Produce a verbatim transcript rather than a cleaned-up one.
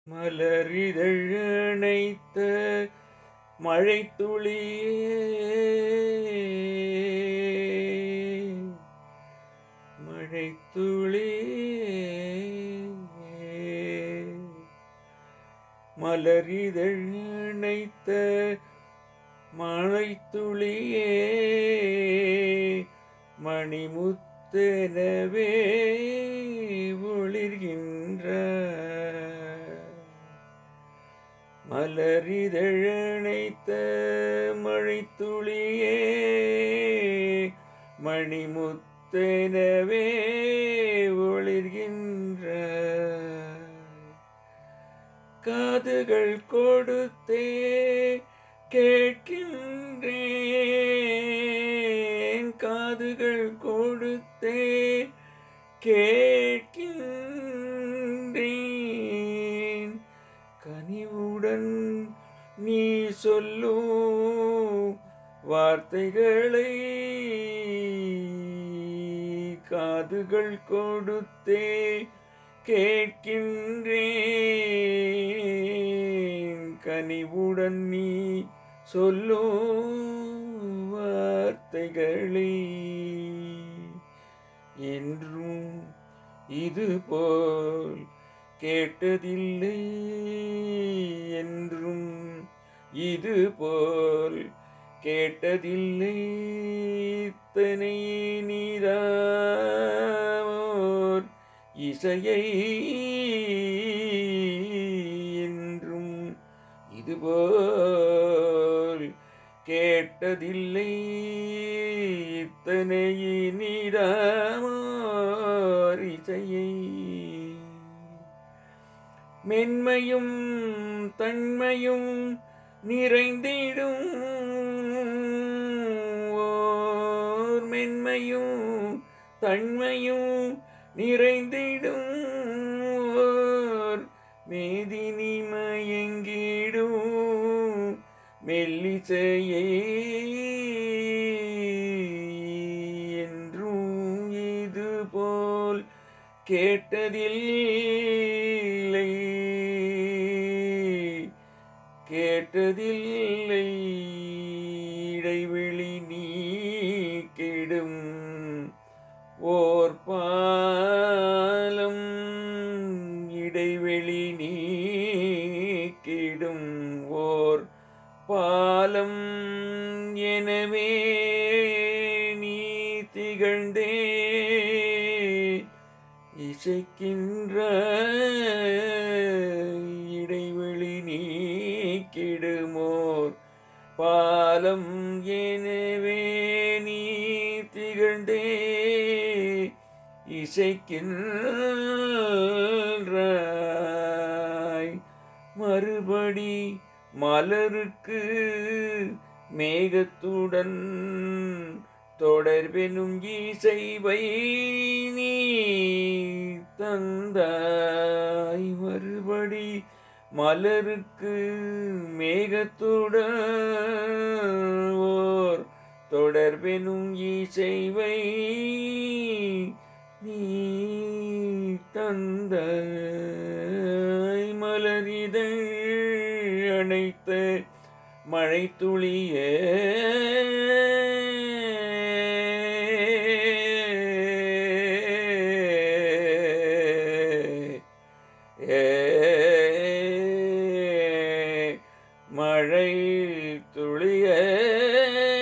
மலரிதழணைத்த மழைத்துளியே மழைத்துளியே மலரிதழணைத்த மழைத்துளியே மணிமுத்தெனவே ஒளிர்கின்ற மலரிதழணைத்த மழைத்துளியே மணிமுத்தெனவே ஒளிர்கின்ற காதுகள் கொடுத்தே கேட்கின்றேன் காதுகள் கொடுத்தே கேட்கின்றேன் கனிவுடன் நீ சொல்லும் வார்த்தைகளை காதுகள் கொடுத்தே கேட்கின்றேன் கனிவுடன் நீ சொல்லும் வார்த்தைகளை என்றும் இதுபோல் கேட்டதில்லை என்றும் இதுபோல் கேட்டதில்லை இத்தனை நீராமோர் இசையை என்றும் இதுபோல் கேட்டதில்லை இத்தனை நீராமோர் இசையை மென்மையும் தன்மையும் நிறைந்திடும் ஓர் மென்மையும் தன்மையும் நிறைந்திடும் ஓர் மேதினி மயங்கிடும் மெல்லிசையே என்றும் இதுபோல் கேட்டதில்லை கேட்டதில்லை இடைவெளி நீக்கிடும் ஓர் பாலம் இடைவெளி நீக்கிடும் ஓர் பாலம் எனவே நீ திகழ்ந்தே இசைக்கின்ற இடைவெளி நீக்கிடுமோர் பாலம் எனவே நீ திகழ்ந்தே இசைக்கின்றாய் மறுபடி மலருக்கு மேகத்துடன் தொடர்பெனும் இசைவை நீ தந்தாய் மறுபடி மலருக்கு மேகத்துடன் ஓர் தொடர்பெனும் இசைவை நீ தந்தாய் மலரிதழ் அணைத்த மழைத்துளியே மழை துளியே